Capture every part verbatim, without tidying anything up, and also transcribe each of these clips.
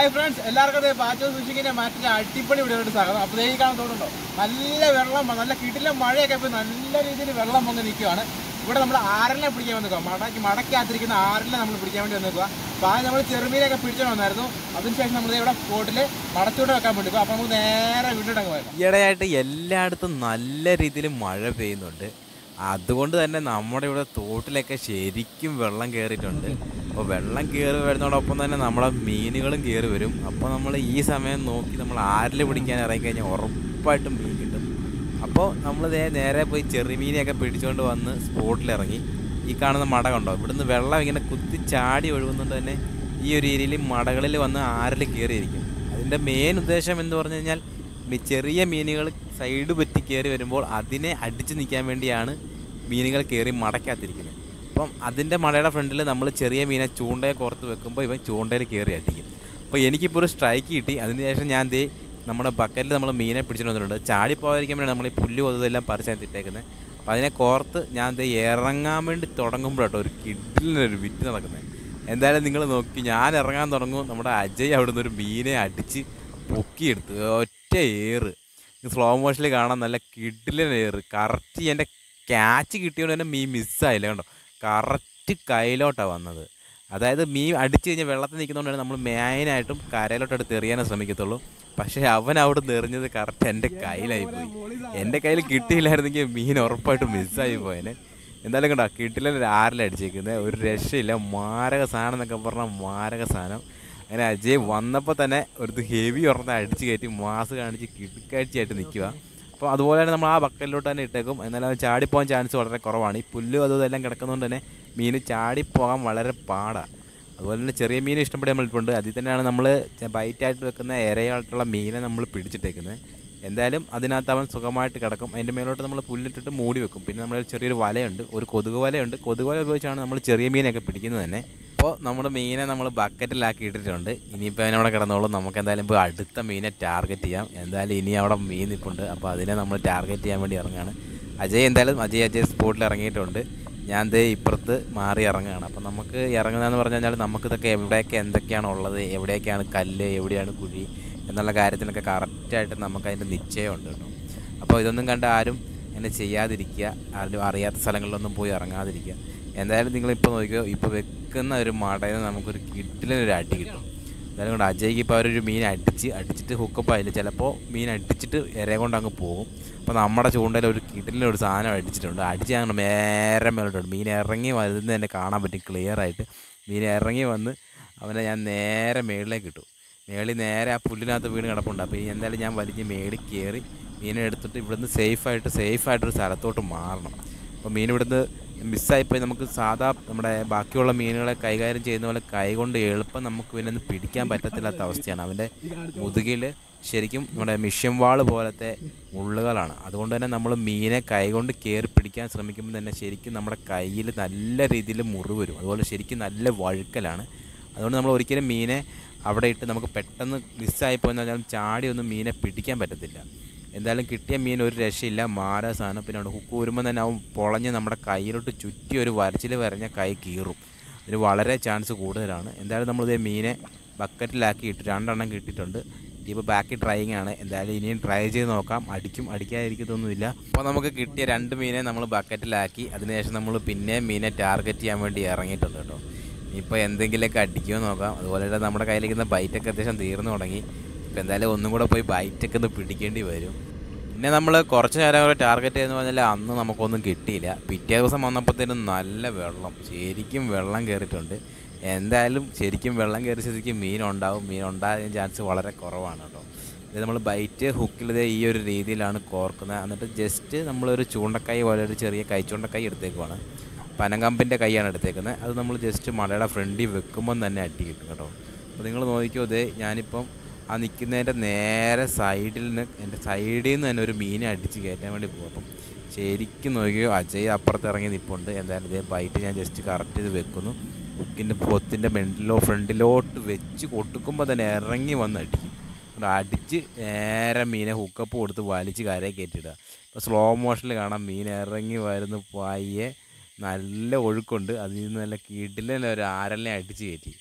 Hi friends, എല്ലാവർക്കും പാച്ചോ സുഷിക്കിന്റെ മറ്റൊരു അടിപൊളി വീഡിയോയിട്ട് സ്വാഗതം. അപ്പോൾ ഈ കാണാൻ തോന്നുന്നുണ്ടോ, നല്ല വെള്ളം, നല്ല കിട്ടില്ല മഴയൊക്കെ ഇപ്പോൾ നല്ല രീതിയിൽ വെള്ളം വന്ന് നിൽക്കുകയാണ്. ഇവിടെ നമ്മൾ ആരലിനെ പിടിക്കാൻ വന്ന് നിൽക്കുക, മടക്കി മടക്കാത്തിരിക്കുന്ന ആരലിനെ നമ്മൾ പിടിക്കാൻ വേണ്ടി വന്ന് നിൽക്കുക. അപ്പോൾ ആ നമ്മൾ ചെറുമീനൊക്കെ പിടിച്ചു വന്നായിരുന്നു. അതിനുശേഷം നമ്മൾ ഇവിടെ ബോട്ടിൽ മടച്ചൂടെ വെക്കാൻ വേണ്ടി. അപ്പോൾ നമുക്ക് നേരെ വീട്ടിലങ്ങ് പോയത്. ഈയിടെയായിട്ട് എല്ലായിടത്തും നല്ല രീതിയിൽ മഴ പെയ്യുന്നുണ്ട്. അതുകൊണ്ട് തന്നെ നമ്മുടെ ഇവിടെ തോട്ടിലൊക്കെ ശരിക്കും വെള്ളം കയറിയിട്ടുണ്ട്. അപ്പോൾ വെള്ളം കയറി വരുന്നതോടൊപ്പം തന്നെ നമ്മളെ മീനുകളും കയറി വരും. അപ്പോൾ നമ്മൾ ഈ സമയം നോക്കി നമ്മൾ ആരിൽ പിടിക്കാൻ ഇറങ്ങിക്കഴിഞ്ഞാൽ ഉറപ്പായിട്ടും മീൻ കിട്ടും. അപ്പോൾ നമ്മൾ നേരെ പോയി ചെറുമീനെയൊക്കെ പിടിച്ചുകൊണ്ട് വന്ന് സ്പോട്ടിലിറങ്ങി. ഈ കാണുന്ന മട കണ്ടോ, ഇവിടുന്ന് വെള്ളം ഇങ്ങനെ കുത്തി ചാടി ഒഴുകുന്നുണ്ട് തന്നെ ഈ ഒരു ഏരിയയിൽ മടകളിൽ വന്ന് ആരിൽ കയറിയിരിക്കും. അതിൻ്റെ മെയിൻ ഉദ്ദേശം എന്ന് പറഞ്ഞു കഴിഞ്ഞാൽ ചെറിയ മീനുകൾ സൈഡ് പറ്റി കയറി വരുമ്പോൾ അതിനെ അടിച്ച് നിൽക്കാൻ വേണ്ടിയാണ് മീനുകൾ കയറി മടക്കാത്തിരിക്കുന്നത്. അപ്പം അതിൻ്റെ മടയുടെ ഫ്രണ്ടിൽ നമ്മൾ ചെറിയ മീനെ ചൂണ്ടയെ കോർത്ത് വെക്കുമ്പോൾ ഇവൻ ചൂണ്ടയിൽ കയറി അടിക്കും. അപ്പോൾ എനിക്കിപ്പോൾ ഒരു സ്ട്രൈക്ക് കിട്ടി. അതിനുശേഷം ഞാൻ ദേ നമ്മുടെ ബക്കറ്റിൽ നമ്മൾ മീനെ പിടിച്ചിട്ട് വന്നിട്ടുണ്ട്. ചാടി പോകാതിരിക്കാൻ വേണ്ടി നമ്മൾ ഈ പുല്ല് കൊതുതെല്ലാം പറിച്ചാണ് ഇട്ടേക്കുന്നത്. അപ്പോൾ അതിനെ കോർത്ത് ഞാൻ ദേ ഇറങ്ങാൻ വേണ്ടി തുടങ്ങുമ്പോഴാട്ടോ ഒരു കിഡിലിനൊരു വിറ്റ് നടക്കുന്നത്. എന്തായാലും നിങ്ങൾ നോക്കി, ഞാൻ ഇറങ്ങാൻ തുടങ്ങും, നമ്മുടെ അജയ് അവിടുന്ന് ഒരു മീനെ അടിച്ച് പൊക്കിയെടുത്ത് ഒറ്റ ഏറ്. സ്ലോ മോഷനിൽ കാണാൻ നല്ല കിഡിലിന് ഏറ്. കറക്റ്റ് എൻ്റെ ക്യാച്ച് കിട്ടിയോണ്ട് തന്നെ മീൻ മിസ്സായില്ല. കണ്ടോ, കറക്റ്റ് കയ്യിലോട്ടാണ് വന്നത്. അതായത് മീൻ അടിച്ച് കഴിഞ്ഞാൽ വെള്ളത്തിൽ നിൽക്കുന്നതുകൊണ്ടാണ് നമ്മൾ മെയിനായിട്ടും കരയിലോട്ട് എടുത്ത് എറിയാനേ ശ്രമിക്കത്തുള്ളൂ. പക്ഷേ അവൻ അവിടെ നിന്ന് എറിഞ്ഞത് കറക്റ്റ് എൻ്റെ കയ്യിലായി പോയി. എൻ്റെ കയ്യിൽ കിട്ടിയില്ലായിരുന്നെങ്കിൽ മീൻ ഉറപ്പായിട്ടും മിസ്സായി പോയേനെ. എന്തായാലും കണ്ടോ, കിട്ടില്ല ആരിലടിച്ചേക്കുന്നത്, ഒരു രക്ഷയില്ല. മാരക സാധനം എന്നൊക്കെ പറഞ്ഞാൽ മാരക സാധനം. അങ്ങനെ അജയ് വന്നപ്പോൾ തന്നെ ഒരു ഹെവി ഉറന്ന് അടിച്ച് കയറ്റി മാസ് കാണിച്ച് കിടക്കാഴ്ചയായിട്ട് നിൽക്കുക. അപ്പോൾ അതുപോലെ തന്നെ നമ്മൾ ആ ബക്കറ്റിലോട്ട് തന്നെ ഇട്ടേക്കും. എന്നാലും അത് ചാടിപ്പോകാൻ ചാൻസ് വളരെ കുറവാണ്. ഈ പുല്ല് അതും ഇതെല്ലാം കിടക്കുന്നതുകൊണ്ട് തന്നെ മീൻ ചാടിപ്പോകാൻ വളരെ പാടാണ്. അതുപോലെ തന്നെ ചെറിയ മീൻ ഇഷ്ടംപോലെ നമ്മളിട്ടുണ്ട്. അതിൽ തന്നെയാണ് നമ്മൾ ബൈറ്റായിട്ട് വെക്കുന്ന ഇരയായിട്ടുള്ള മീനെ നമ്മൾ പിടിച്ചിട്ടേക്കുന്നത്. എന്തായാലും അതിനകത്ത് അവൻ സുഖമായിട്ട് കിടക്കും. അതിൻ്റെ മേലോട്ട് നമ്മൾ പുല്ലിട്ടിട്ട് മൂടി വെക്കും. പിന്നെ നമ്മൾ ചെറിയൊരു വലയുണ്ട്, ഒരു കൊതുക് വലയുണ്ട്. കൊതുക് വല ഉപയോഗിച്ചാണ് നമ്മൾ ചെറിയ മീനൊക്കെ പിടിക്കുന്നത് തന്നെ. അപ്പോൾ നമ്മുടെ മീനെ നമ്മൾ ബക്കറ്റിലാക്കി ഇട്ടിട്ടുണ്ട്. ഇനിയിപ്പോൾ അതിനവിടെ കിടന്നോളും. നമുക്ക് എന്തായാലും ഇപ്പോൾ അടുത്ത മീനെ ടാർഗറ്റ് ചെയ്യാം. എന്തായാലും ഇനി അവിടെ മീൻ നിൽപ്പുണ്ട്. അപ്പോൾ അതിനെ നമ്മൾ ടാർഗറ്റ് ചെയ്യാൻ വേണ്ടി ഇറങ്ങുകയാണ്. അജയ് എന്തായാലും അജയ് അജയ് സ്പോട്ടിൽ ഇറങ്ങിയിട്ടുണ്ട്. ഞാൻ ദേ ഇപ്പുറത്ത് മാറി ഇറങ്ങുകയാണ്. അപ്പോൾ നമുക്ക് ഇറങ്ങുന്നതെന്ന് പറഞ്ഞു കഴിഞ്ഞാൽ നമുക്കിതൊക്കെ എവിടെയൊക്കെ എന്തൊക്കെയാണ് ഉള്ളത്, എവിടെയൊക്കെയാണ് കല്ല്, എവിടെയാണ് കുഴി എന്നുള്ള കാര്യത്തിനൊക്കെ കറക്റ്റായിട്ട് നമുക്കതിൻ്റെ നിശ്ചയമുണ്ട് കേട്ടോ. അപ്പോൾ ഇതൊന്നും കണ്ട് ആരും അങ്ങനെ ചെയ്യാതിരിക്കുക, ആരും അറിയാത്ത സ്ഥലങ്ങളിലൊന്നും പോയി ഇറങ്ങാതിരിക്കുക. എന്തായാലും നിങ്ങളിപ്പോൾ നോക്കിയോ, ഇപ്പോൾ വെക്കുന്ന ഒരു മടയിൽ നിന്ന് നമുക്കൊരു കിഡിലിനൊരു അടി കിട്ടും. എന്തായാലും കൊണ്ട് അജയ്ക്ക് ഇപ്പോൾ അവരൊരു മീൻ അടിച്ച് അടിച്ചിട്ട് ഹുക്കപ്പ് ആയില്ല. ചിലപ്പോൾ മീൻ അടിച്ചിട്ട് ഇരയെ കൊണ്ട് അങ്ങ് പോകും. അപ്പോൾ നമ്മുടെ ചൂണ്ടയിൽ ഒരു കിഡിലിനൊരു സാധനം അടിച്ചിട്ടുണ്ട്. അടിച്ച് ഞങ്ങൾ നേരെ മേലോട്ടുണ്ട്. മീൻ ഇറങ്ങി വരുന്നത് തന്നെ കാണാൻ പറ്റും ക്ലിയറായിട്ട്. മീൻ ഇറങ്ങി വന്ന് അവനെ ഞാൻ നേരെ മേളിലേക്ക് ഇട്ടു. മേളിൽ നേരെ ആ പുല്ലിനകത്ത് വീണ് കിടപ്പുണ്ട്. അപ്പോൾ ഈ എന്തായാലും ഞാൻ വലിഞ്ഞ് മേളിൽ കയറി മീനെ എടുത്തിട്ട് ഇവിടുന്ന് സേഫായിട്ട് സേഫായിട്ടൊരു സ്ഥലത്തോട്ട് മാറണം. അപ്പോൾ മീൻ ഇവിടുന്ന് മിസ്സായിപ്പോയി. നമുക്ക് സാധാ നമ്മുടെ ബാക്കിയുള്ള മീനുകളെ കൈകാര്യം ചെയ്യുന്ന പോലെ കൈകൊണ്ട് എളുപ്പം നമുക്ക് പിന്നെ പിടിക്കാൻ പറ്റത്തില്ലാത്ത അവസ്ഥയാണ്. അവൻ്റെ മുതുകിൽ ശരിക്കും നമ്മുടെ മിഷ്യൻ വാൾ പോലത്തെ മുള്ളുകളാണ്. അതുകൊണ്ട് തന്നെ നമ്മൾ മീനെ കൈകൊണ്ട് കയറി പിടിക്കാൻ ശ്രമിക്കുമ്പോൾ തന്നെ ശരിക്കും നമ്മുടെ കയ്യിൽ നല്ല രീതിയിൽ മുറിവ് വരും. അതുപോലെ ശരിക്കും നല്ല വഴുക്കലാണ്. അതുകൊണ്ട് നമ്മൾ ഒരിക്കലും മീനെ അവിടെ ഇട്ട് നമുക്ക് പെട്ടെന്ന് മിസ്സായിപ്പോയെന്ന് പറഞ്ഞാൽ ചാടി ഒന്നും മീനെ പിടിക്കാൻ പറ്റത്തില്ല. എന്തായാലും കിട്ടിയ മീൻ ഒരു രക്ഷയില്ല, മാര സാധനം. പിന്നെ അവിടെ ഹുക്ക് വരുമ്പോൾ തന്നെ അവൻ പൊളഞ്ഞ് നമ്മുടെ കയ്യിലോട്ട് ചുറ്റി ഒരു വരച്ചിൽ വരഞ്ഞ കൈ കീറും. ഇതിന് വളരെ ചാൻസ് കൂടുതലാണ്. എന്തായാലും നമ്മളിതേ മീനെ ബക്കറ്റിലാക്കി ഇട്ട് രണ്ടെണ്ണം കിട്ടിയിട്ടുണ്ട്. ഇപ്പോൾ ബാക്കി ട്രൈയിങ് ആണ്. എന്തായാലും ഇനിയും ട്രൈ ചെയ്ത് നോക്കാം. അടിക്കും അടിക്കാതിരിക്കത്തൊന്നുമില്ല. അപ്പോൾ നമുക്ക് കിട്ടിയ രണ്ട് മീനെ നമ്മൾ ബക്കറ്റിലാക്കി അതിനുശേഷം നമ്മൾ പിന്നെ മീനെ ടാർഗറ്റ് ചെയ്യാൻ വേണ്ടി ഇറങ്ങിയിട്ടുണ്ട് കേട്ടോ. ഇപ്പോൾ എന്തെങ്കിലുമൊക്കെ അടിക്കുമോ നോക്കാം. അതുപോലെ തന്നെ നമ്മുടെ കയ്യിലിരിക്കുന്ന ബൈറ്റൊക്കെ അത്യാവശ്യം തീർന്നു തുടങ്ങി. ഇപ്പോൾ എന്തായാലും ഒന്നും കൂടെ പോയി ബൈറ്റൊക്കെ ഒന്ന് പിടിക്കേണ്ടി വരും. പിന്നെ നമ്മൾ കുറച്ച് നേരം കൂടെ ടാർഗറ്റ് ചെയ്യുന്ന പറഞ്ഞാൽ അന്ന് നമുക്കൊന്നും കിട്ടിയില്ല. പിറ്റേ ദിവസം വന്നപ്പോഴത്തേനും നല്ല വെള്ളം, ശരിക്കും വെള്ളം കയറിയിട്ടുണ്ട്. എന്തായാലും ശരിക്കും വെള്ളം കയറി ശരിക്കും മീനുണ്ടാവും. മീൻ ഉണ്ടാകാൻ ചാൻസ് വളരെ കുറവാണ് കേട്ടോ. ഇത് നമ്മൾ ബൈറ്റ് ഹുക്കിൽ ഈ ഒരു രീതിയിലാണ് കോർക്കുന്നത്. എന്നിട്ട് ജസ്റ്റ് നമ്മളൊരു ചൂണ്ടക്കൈ പോലെ ഒരു ചെറിയ കൈ ചൂണ്ടക്കൈ എടുത്തേക്കുവാണ്. പനങ്കമ്പിൻ്റെ കൈയാണ് എടുത്തേക്കുന്നത്. അത് നമ്മൾ ജസ്റ്റ് മലയുടെ ഫ്രണ്ടിൽ വെക്കുമ്പം തന്നെ അടി കിട്ടും കേട്ടോ. അപ്പോൾ നിങ്ങൾ നോക്കിയോ, ഇതേ ഞാനിപ്പം ആ നിൽക്കുന്നതിൻ്റെ നേരെ സൈഡിൽ നിന്ന് എൻ്റെ സൈഡിൽ നിന്ന് തന്നെ ഒരു മീനെ അടിച്ച് കയറ്റാൻ വേണ്ടി പോകും. അപ്പം ശരിക്കും നോക്കിയോ, അജയ് അപ്പുറത്ത് ഇറങ്ങി നിൽപ്പുണ്ട്. എന്തായാലും ഇതേ ബൈറ്റ് ഞാൻ ജസ്റ്റ് കറക്റ്റ് ചെയ്ത് വെക്കുന്നു. ഹുക്കിൻ്റെ പൊത്തിൻ്റെ മെൻറ്റിലോ ഫ്രണ്ടിലോട്ട് വെച്ച് കൊട്ടുക്കുമ്പോൾ തന്നെ ഇറങ്ങി വന്ന് അടിക്കും. അടിച്ച് നേരെ മീനെ ഹുക്കപ്പ് കൊടുത്ത് വലിച്ച് കരയെ കയറ്റിയിടുക. ഇപ്പോൾ സ്ലോ മോഷനിൽ കാണാം മീൻ ഇറങ്ങി വരുന്ന പയ്യെ നല്ല ഒഴുക്കുണ്ട്. അതിൽ നിന്ന് നല്ല കിടിലൻ ഒരു ആരലിനെ അടിച്ച് കയറ്റി.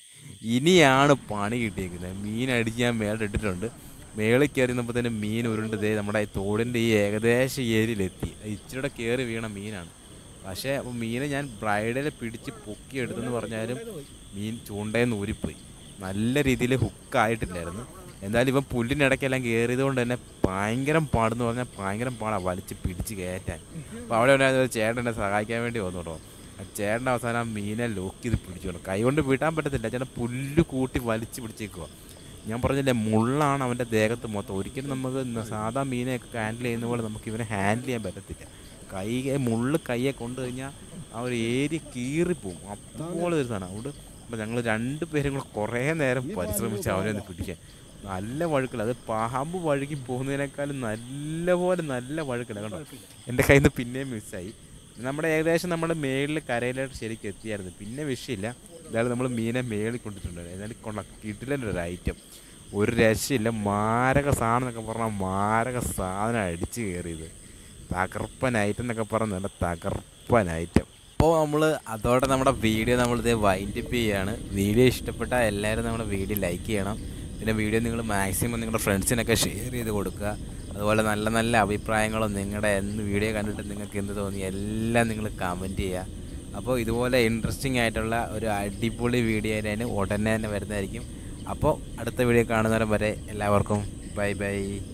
ഇനിയാണ് പണി കിട്ടിയിരിക്കുന്നത്. മീൻ അടിച്ച് ഞാൻ മേളിൽ ഇട്ടിട്ടുണ്ട്. മേളിൽ കയറി നിന്നപ്പോൾ തന്നെ മീൻ ഉരുണ്ട് ദേ നമ്മുടെ ഈ തോടിൻ്റെ ഈ ഏകദേശം ഏരിയയിലെത്തി. ഇച്ചിരിയുടെ കയറി വീണ മീനാണ്. പക്ഷേ അപ്പോൾ മീനെ ഞാൻ ബ്രൈഡലെ പിടിച്ച് പൊക്കിയെടുത്തെന്ന് പറഞ്ഞാലും മീൻ ചൂണ്ടയെന്ന് ഊരിപ്പോയി. നല്ല രീതിയിൽ ഹുക്കായിട്ടില്ലായിരുന്നു. എന്തായാലും ഇപ്പം പുല്ലിനിടയ്ക്കെല്ലാം കയറിയത് കൊണ്ട് തന്നെ ഭയങ്കര പാടെന്ന് പറഞ്ഞാൽ ഭയങ്കര പാടാണ് വലിച്ച് പിടിച്ച് കയറ്റാൻ. അപ്പോൾ അവിടെ ഉണ്ടായിരുന്ന ചേട്ടൻ എന്നെ സഹായിക്കാൻ വേണ്ടി വന്നു കേട്ടോ. ആ ചേട്ടൻ അവസാനം ആ മീനെ ലോക്ക് ചെയ്ത് പിടിച്ചു. കൈ കൊണ്ട് വീട്ടാൻ പറ്റത്തില്ല, ചേട്ടൻ പുല്ല് കൂട്ടി വലിച്ച് പിടിച്ചേക്കുക. ഞാൻ പറഞ്ഞില്ലേ, മുള്ളാണ് അവൻ്റെ ദേഹത്ത് മൊത്തം. ഒരിക്കലും നമുക്ക് സാധാ മീനെയൊക്കെ ഹാൻഡിൽ ചെയ്യുന്ന പോലെ നമുക്ക് ഇവനെ ഹാൻഡിൽ ചെയ്യാൻ പറ്റത്തില്ല. കൈ മുള്ള് കയ്യെ കൊണ്ടു കഴിഞ്ഞാൽ ആ ഒരു ഏരിയ കീറിപ്പോവും. അതുപോലെ ഒരു സാധനം. അതുകൊണ്ട് അപ്പോൾ ഞങ്ങൾ രണ്ട് പേരും കൂടെ കുറേ നേരം പരിശ്രമിച്ച് അവനെ ഒന്ന് പിടിക്കാൻ. നല്ല വഴുക്കില്ല, അത് പാമ്പ് വഴുകി പോകുന്നതിനേക്കാളും നല്ലപോലെ നല്ല വഴുക്കില്ല കേട്ടോ. എൻ്റെ കയ്യിൽ നിന്ന് പിന്നെയും മിസ്സായി. നമ്മുടെ ഏകദേശം നമ്മുടെ മേളിൽ കരയിലോട്ട് ശരിക്കും എത്തിയായിരുന്നു. പിന്നെ വിഷയമില്ല. ഇതായാലും നമ്മൾ മീനെ മേളിൽ കൊണ്ടിട്ടുണ്ട്. എന്നാലും കൊണ്ട കിട്ടില്ലൊരു ഐറ്റം, ഒരു രക്ഷയില്ല. മാരക സാധനം എന്നൊക്കെ പറഞ്ഞാൽ മാരക സാധനം അടിച്ച് കയറിയത്. തകർപ്പൻ ഐറ്റം എന്നൊക്കെ പറഞ്ഞാൽ നല്ല തകർപ്പൻ ഐറ്റം. അപ്പോൾ നമ്മൾ അതോടെ നമ്മുടെ വീഡിയോ നമ്മളിത് വൈൻഡപ്പ് ചെയ്യുകയാണ്. വീഡിയോ ഇഷ്ടപ്പെട്ടാൽ എല്ലാവരും നമ്മുടെ വീഡിയോ ലൈക്ക് ചെയ്യണം. പിന്നെ വീഡിയോ നിങ്ങൾ മാക്സിമം നിങ്ങളുടെ ഫ്രണ്ട്സിനൊക്കെ ഷെയർ ചെയ്ത് കൊടുക്കുക. അതുപോലെ നല്ല നല്ല അഭിപ്രായങ്ങളും നിങ്ങളുടെ എന്ത് വീഡിയോ കണ്ടിട്ട് നിങ്ങൾക്ക് എന്ത് തോന്നി എല്ലാം നിങ്ങൾ കമൻറ്റ് ചെയ്യുക. അപ്പോൾ ഇതുപോലെ ഇൻട്രസ്റ്റിംഗ് ആയിട്ടുള്ള ഒരു അടിപൊളി വീഡിയോ ആയിട്ട് ഉടനെ തന്നെ വരുന്നതായിരിക്കും. അപ്പോൾ അടുത്ത വീഡിയോ കാണുന്നവരെ വരെ എല്ലാവർക്കും ബൈ ബൈ.